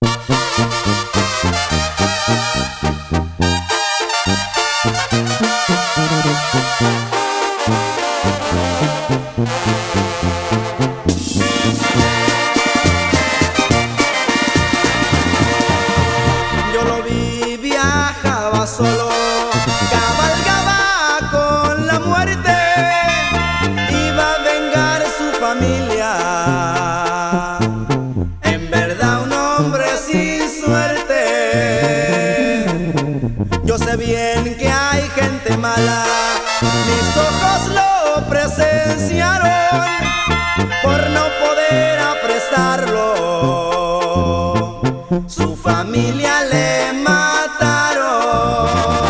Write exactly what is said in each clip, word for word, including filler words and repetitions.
Yo lo vi, viajaba solo, cabalgaba con la muerte, iba a vengar su familia. En verdad un hombre sin suerte. Yo sé bien que hay gente mala, mis ojos lo presenciaron, por no poder apresarlo, su familia le mataron.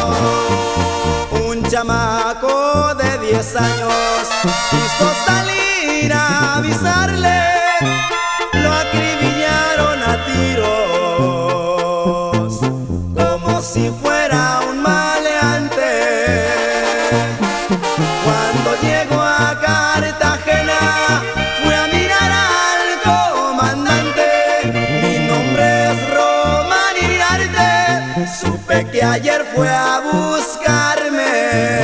Un chamaco de diez años quiso salir a avisarle, lo acribillaron a tiros como si fuera un maleante. Cuando llegó a Cartagena fui a mirar al comandante, mi nombre es Román Iriarte, supe que ayer fue a buscarme.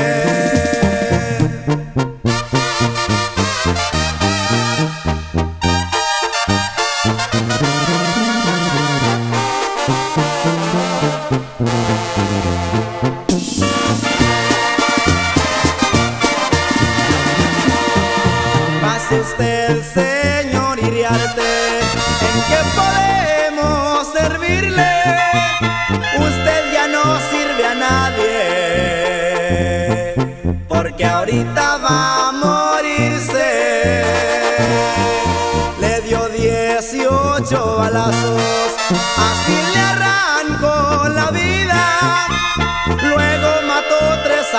Pase usted, señor Iriarte, ¿en qué podemos servirle? Usted ya no sirve a nadie, porque ahorita va a morirse. Le dio dieciocho balazos, así le arrancó la vida, luego mató tres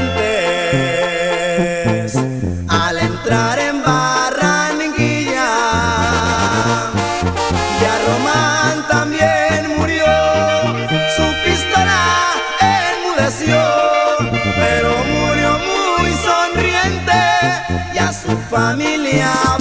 agentes al entrar en Barranquilla. Y a Román también murió, su pistola enmudeció, pero murió muy sonriente y a su familia